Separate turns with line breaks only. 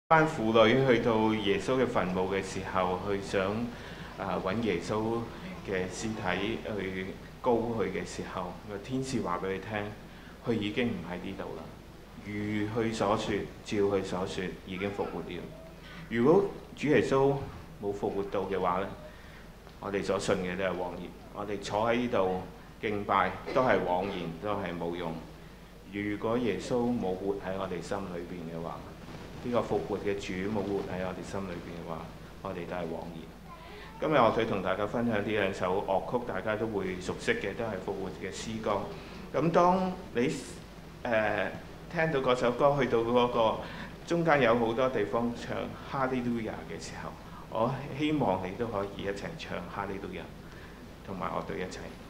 班婦女去到耶穌嘅墳墓嘅時候，去想揾耶穌嘅屍體去膏佢嘅時候，個天使話俾佢聽，佢已經唔喺呢度啦。如佢所說，照佢所說，已經復活了。如果主耶穌冇復活到嘅話呢，我哋所信嘅都係枉然。我哋坐喺呢度敬拜都係枉然，都係冇用。如果耶穌冇活喺我哋心裏邊嘅話，呢個復活嘅主冇活喺我哋心裏邊嘅話，我哋都係枉然。今日我想同大家分享呢兩首樂曲，大家都會熟悉嘅，都係復活嘅詩歌。咁當你聽到嗰首歌去到嗰個中間有好多地方唱哈利路亞嘅時候，我希望你都可以一齊唱哈利路亞，同埋我哋一齊。